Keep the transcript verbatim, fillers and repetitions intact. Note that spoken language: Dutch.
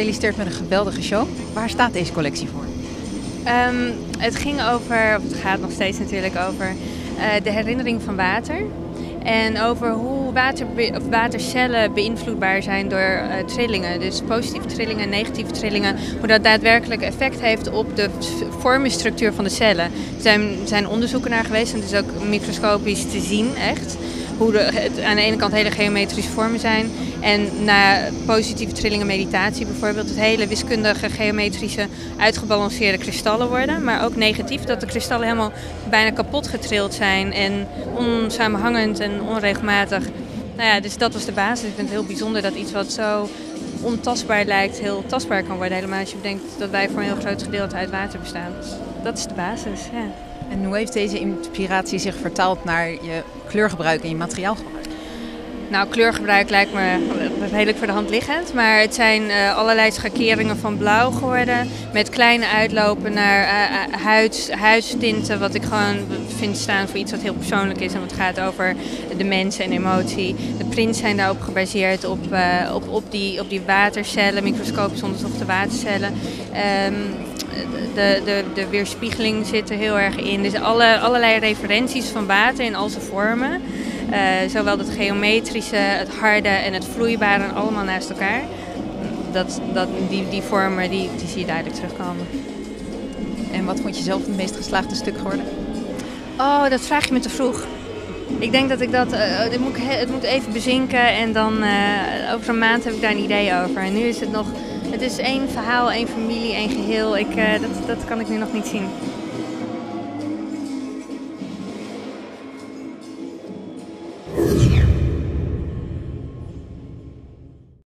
gefeliciteerd met een geweldige show. Waar staat deze collectie voor? Um, het ging over, of het gaat nog steeds natuurlijk over, uh, de herinnering van water. En over hoe water, of watercellen beïnvloedbaar zijn door uh, trillingen. Dus positieve trillingen en negatieve trillingen. Hoe dat daadwerkelijk effect heeft op de vormenstructuur van de cellen. Er zijn, zijn onderzoeken naar geweest en het is ook microscopisch te zien echt. Hoe de, het aan de ene kant hele geometrische vormen zijn. En na positieve trillingen meditatie bijvoorbeeld het hele wiskundige, geometrische, uitgebalanceerde kristallen worden. Maar ook negatief, dat de kristallen helemaal bijna kapot getrild zijn en onsamenhangend en onregelmatig. Nou ja, dus dat was de basis. Ik vind het heel bijzonder dat iets wat zo ontastbaar lijkt, heel tastbaar kan worden. Helemaal als je bedenkt dat wij voor een heel groot gedeelte uit water bestaan. Dus dat is de basis, ja. En hoe heeft deze inspiratie zich vertaald naar je kleurgebruik en je materiaalgebruik? Nou, kleurgebruik lijkt me redelijk voor de hand liggend, maar het zijn uh, allerlei schakeringen van blauw geworden met kleine uitlopen naar uh, huids, huidstinten, wat ik gewoon vind staan voor iets wat heel persoonlijk is en wat gaat over de mens en emotie. De prints zijn daarop gebaseerd op, uh, op, op, die, op die watercellen, microscopisch onderzochte watercellen. Um, De, de, de weerspiegeling zit er heel erg in. Dus alle, allerlei referenties van water in al zijn vormen. Uh, zowel het geometrische, het harde en het vloeibare allemaal naast elkaar. Dat, dat, die, die vormen die, die zie je duidelijk terugkomen. En wat vond je zelf het meest geslaagde stuk geworden? Oh, dat vraag je me te vroeg. Ik denk dat ik dat, uh, het, moet, het moet even bezinken en dan uh, over een maand heb ik daar een idee over. En nu is het nog, het is één verhaal, één familie, één geheel. Ik, uh, dat, dat kan ik nu nog niet zien.